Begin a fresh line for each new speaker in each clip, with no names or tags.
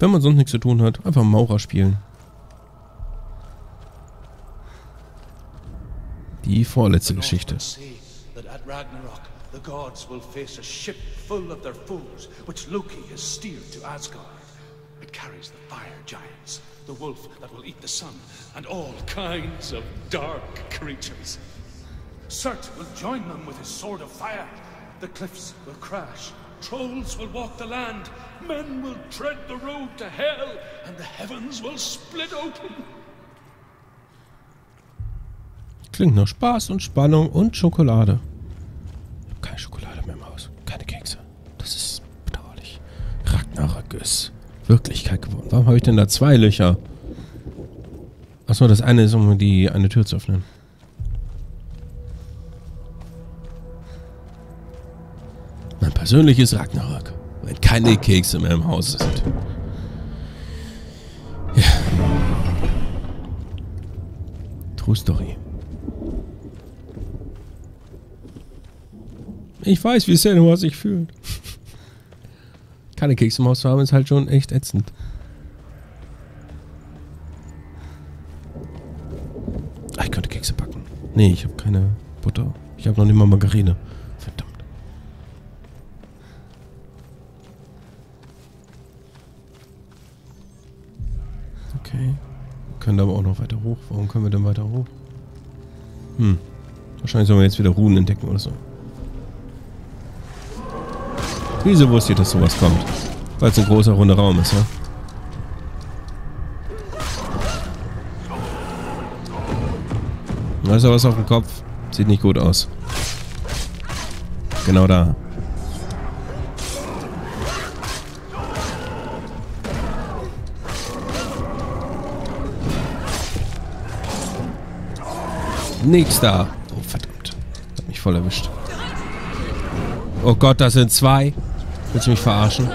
Wenn man sonst nichts zu tun hat, einfach Maurer spielen. Die vorletzte Geschichte.
The gods will face a ship full of their foes, which Loki has steered to Asgard. It carries the fire giants, the wolf that will eat the sun, and all kinds of dark creatures. Surt will join them with his sword of fire. The cliffs will crash, trolls will walk the land, men will tread the road to hell, and the heavens will split open.
Klingt nach Spaß und Spannung und Schokolade. Keine Schokolade mehr im Haus. Keine Kekse. Das ist bedauerlich. Ragnarök ist Wirklichkeit geworden. Warum habe ich denn da 2 Löcher? Achso, das eine ist, um eine Tür zu öffnen. Mein persönliches Ragnarök. Wenn keine Kekse mehr im Haus sind. Ja. True Story. Ich weiß, wie Senua sich fühlt. Keine Kekse im Haus zu haben, ist halt schon echt ätzend. Ich könnte Kekse backen. Nee, ich habe keine Butter. Ich habe noch nicht mal Margarine. Verdammt. Okay. Wir können aber auch noch weiter hoch. Warum können wir denn weiter hoch? Wahrscheinlich sollen wir jetzt wieder Runen entdecken oder so. Wieso wusste ich, dass sowas kommt? Weil es ein großer, runder Raum ist, ja? Da ist ja was auf dem Kopf. Sieht nicht gut aus. Genau da. Nix da. Oh, verdammt. Hat mich voll erwischt. Oh Gott, das sind 2. Willst du mich verarschen?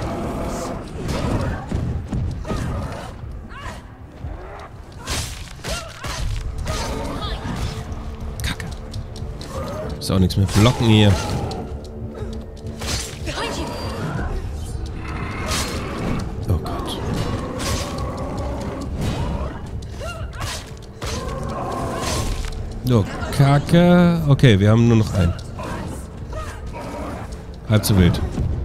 Kacke. Ist auch nichts mehr blocken hier. Oh Gott. So, Kacke. Okay, wir haben nur noch einen. Halb so wild.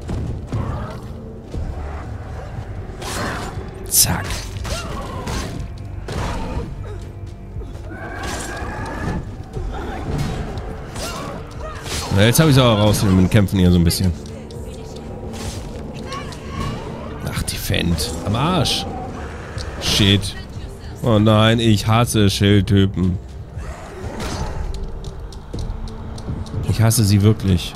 Zack. Na, jetzt habe ich es auch raus mit den Kämpfen hier so ein bisschen. Ach, die Fendt. Am Arsch. Shit. Oh nein, ich hasse Schildtypen. Ich hasse sie wirklich.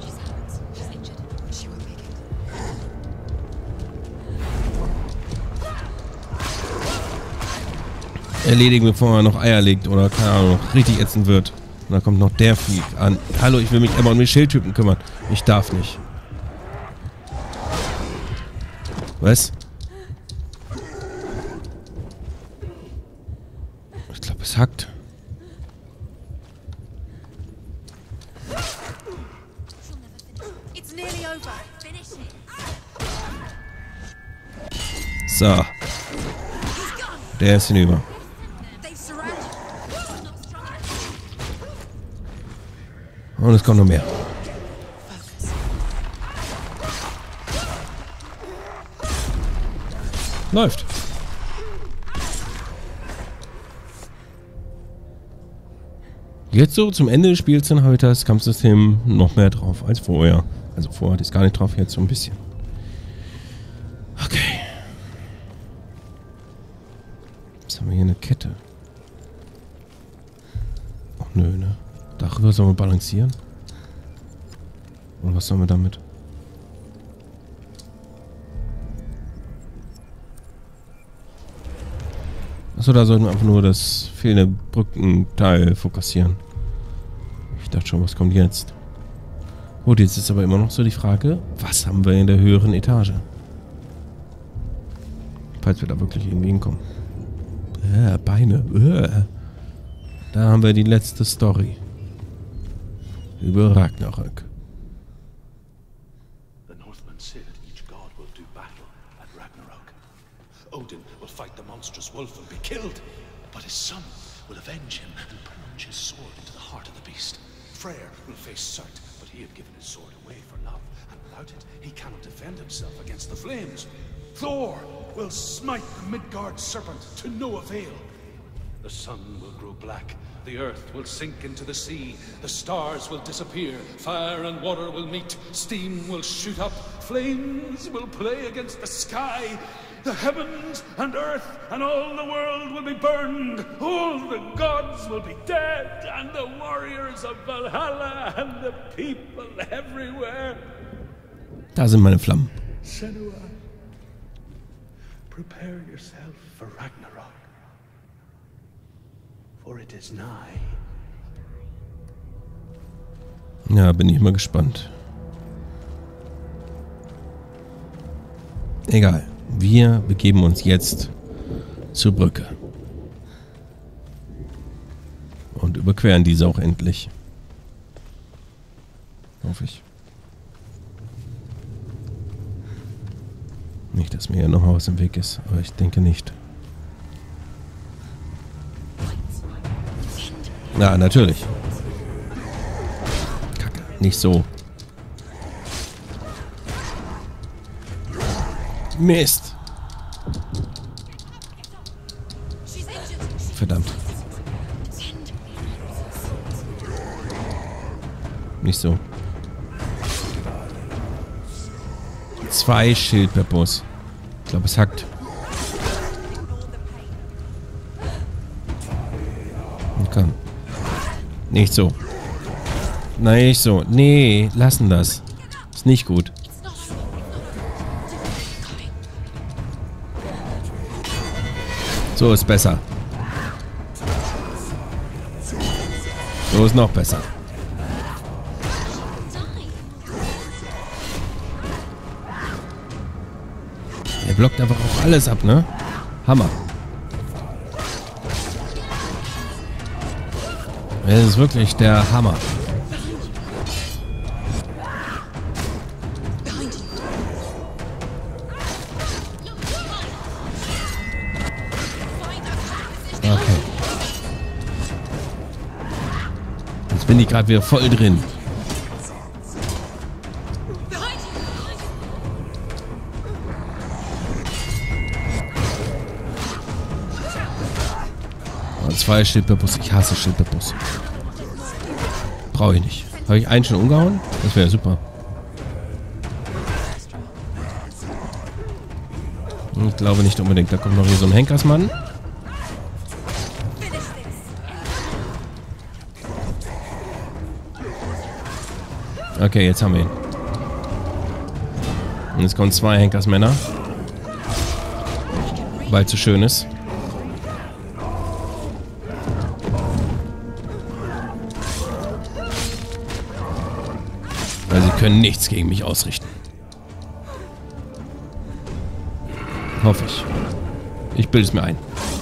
Erledigen, bevor er noch Eier legt oder, keine Ahnung, richtig ätzend wird. Und dann kommt noch der Vieh an. Hallo, ich will mich aber um die Schildtypen kümmern. Ich darf nicht. Was? Ich glaube, es hackt. So. Der ist hinüber. Und es kommt noch mehr. Läuft. Jetzt so zum Ende des Spiels dann habe ich das Kampfsystem noch mehr drauf als vorher. Also vorher hatte ich es gar nicht drauf, jetzt so ein bisschen. Okay. Jetzt haben wir hier eine Kette. Ach nö, ne? Darüber sollen wir balancieren? Und was sollen wir damit? Achso, da sollten wir einfach nur das fehlende Brückenteil fokussieren. Ich dachte schon, was kommt jetzt? Gut, jetzt ist aber immer noch so die Frage, was haben wir in der höheren Etage? Falls wir da wirklich irgendwie hinkommen. Beine. Da haben wir die letzte Story. Über Ragnarök.
The Northmen said each god will do battle, at Ragnarok. Odin will fight the monstrous wolf and be killed, but his son will avenge him and plunge his sword into the heart of the beast. Freyr will face Surt, but he had given his sword away for love, and without it, he cannot defend himself against the flames. Thor will smite the Midgard serpent to no avail. The sun will grow black, the earth will sink into the sea, the stars will disappear, fire and water will meet, steam will shoot up, flames will play against the sky, the heavens and earth and all the world will be burned, all the gods will be dead, and the warriors of Valhalla and the people everywhere.
Da sind meine Flammen.
Senua, prepare yourself for Ragnarok. For it is nigh.
Ja, bin ich mal gespannt. Egal. Wir begeben uns jetzt zur Brücke. Und überqueren diese auch endlich. Hoffe ich. Nicht, dass mir hier noch was im Weg ist, aber ich denke nicht. Ja, natürlich. Kacke, nicht so. Mist. Verdammt. Nicht so. 2 Schildpeppos. Ich glaube, es hackt. Komm. Nicht so. Nein, nicht so. Nee, lassen das. Ist nicht gut. So ist besser. So ist noch besser. Er blockt einfach auch alles ab, ne? Hammer. Das ist wirklich der Hammer. Okay. Jetzt bin ich gerade wieder voll drin. Und 2 Schildpeppos. Ich hasse Schildpeppos. Brauche ich nicht. Habe ich einen schon umgehauen? Das wäre super. Ich glaube nicht unbedingt. Da kommt noch hier so ein Henkersmann. Okay, jetzt haben wir ihn. Und jetzt kommen 2 Henkersmänner. Weil es so schön ist. Weil sie können nichts gegen mich ausrichten. Hoffe ich. Ich bilde es mir ein.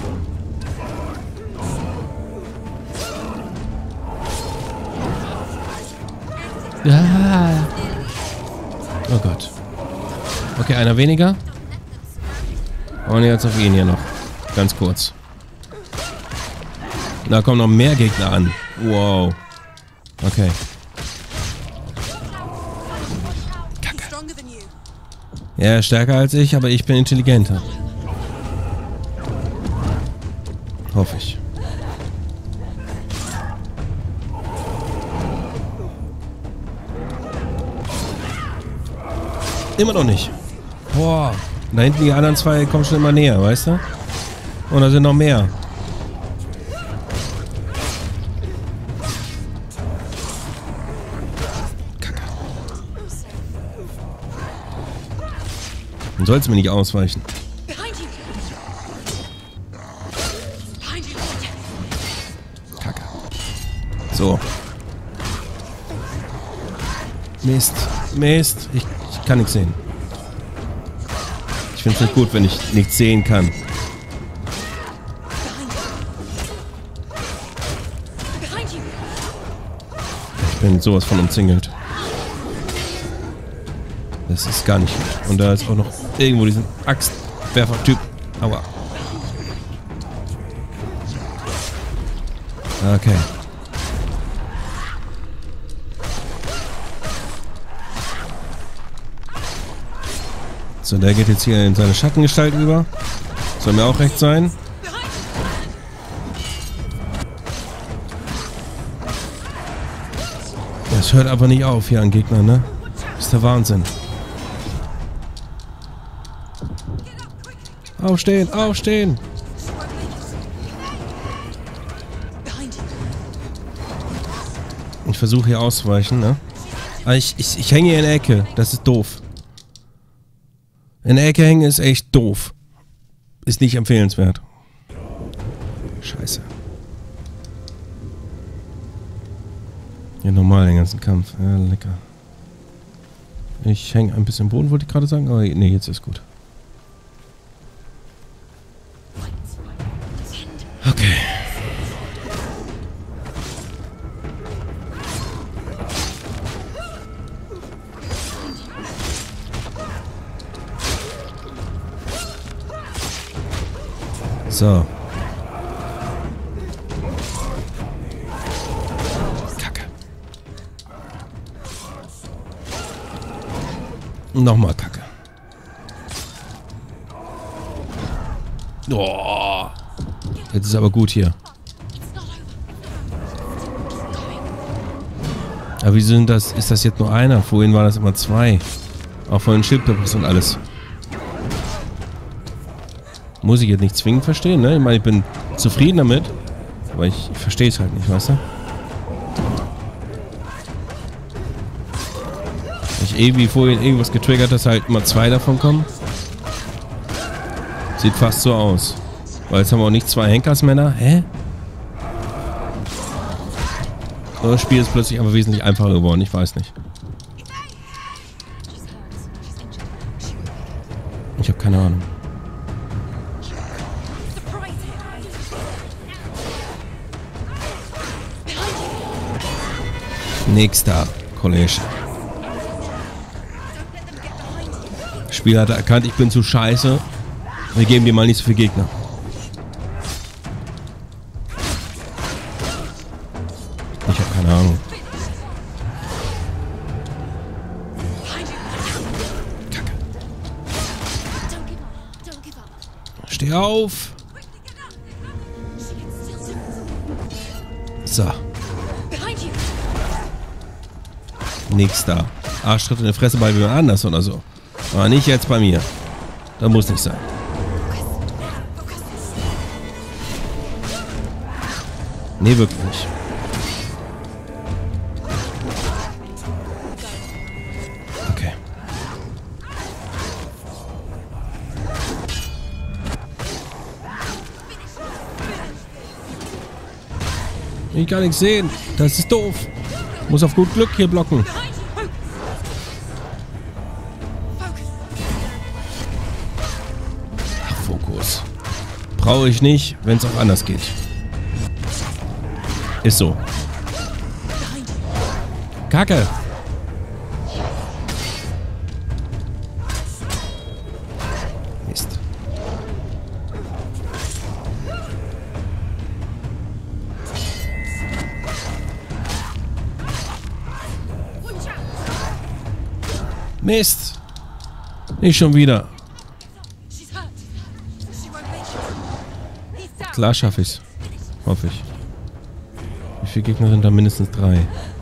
Ah. Oh Gott. Okay, einer weniger. Und jetzt auf ihn hier noch. Ganz kurz. Da kommen noch mehr Gegner an. Wow. Okay. Kacke. Ja, stärker als ich, aber ich bin intelligenter. Hoffe ich. Immer noch nicht. Boah. Da hinten die anderen 2 kommen schon immer näher, weißt du? Und da sind noch mehr. Kacke. Dann soll es mir nicht ausweichen. Kacke. So. Mist. Mist. Ich kann nichts sehen. Ich finde es nicht gut, wenn ich nichts sehen kann. Ich bin sowas von umzingelt. Das Das ist gar nicht gut. Und da ist auch noch irgendwo diesen Axtwerfer-Typ. Aua. Okay. So, der geht jetzt hier in seine Schattengestalt über. Soll mir auch recht sein. Das hört aber nicht auf hier an Gegnern, ne? Das ist der Wahnsinn. Aufstehen, aufstehen! Ich versuche hier auszuweichen, ne? Aber ich hänge hier in der Ecke. Das ist doof. In der Ecke hängen ist echt doof. Ist nicht empfehlenswert. Scheiße. Ja, normal den ganzen Kampf. Ja, lecker. Ich hänge ein bisschen im Boden, wollte ich gerade sagen. Aber nee, jetzt ist gut. Okay. So. Kacke. Nochmal Kacke. Oh. Jetzt ist aber gut hier. Aber wieso sind das? Ist das jetzt nur einer? Vorhin waren das immer zwei. Auch von den Schildpeppers und alles. Muss ich jetzt nicht zwingend verstehen, ne? Ich meine, ich bin zufrieden damit. Aber ich verstehe es halt nicht, weißt du? Ich irgendwie vorhin irgendwas getriggert, dass halt immer zwei davon kommen. Sieht fast so aus. Weil jetzt haben wir auch nicht zwei Henkersmänner. Hä? So, das Spiel ist plötzlich aber wesentlich einfacher geworden. Ich weiß nicht. Ich habe keine Ahnung. Nächster Kollege. Spieler hat erkannt, ich bin zu scheiße. Wir geben dir mal nicht so viele Gegner. Ich habe keine Ahnung. Kacke. Steh auf! So. Nächster. Arschtritt in die Fresse bei jemand anders oder so. Aber nicht jetzt bei mir. Das muss nicht sein. Nee, wirklich nicht. Okay. Ich kann nichts sehen. Das ist doof. Muss auf gut Glück hier blocken. Ach, Fokus. Brauche ich nicht, wenn es auch anders geht. Ist so. Kacke. Mist. Mist. Nicht schon wieder. Klar schaffe ich's. Hoffe ich. Wie viele Gegner sind da? Mindestens 3.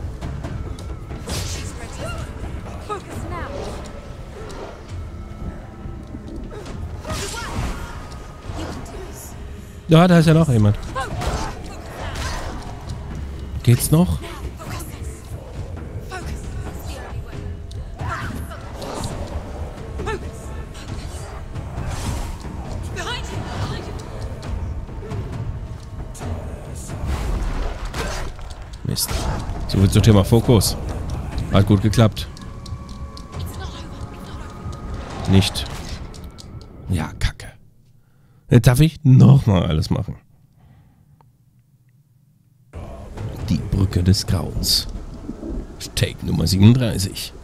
Ja, da ist ja noch jemand. Geht's noch? Mist. So viel zum Thema Fokus. Hat gut geklappt. Nicht. Ja, Kacke. Jetzt darf ich nochmal alles machen. Die Brücke des Grauens. Take Nummer 37.